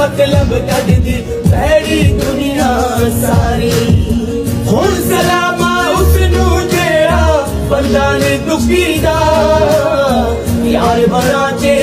मतलब कद दी भैड़ी दुनिया सारी। हुण सलामा उसनू जेड़ा बंदा ने दुखी दा यार बना चे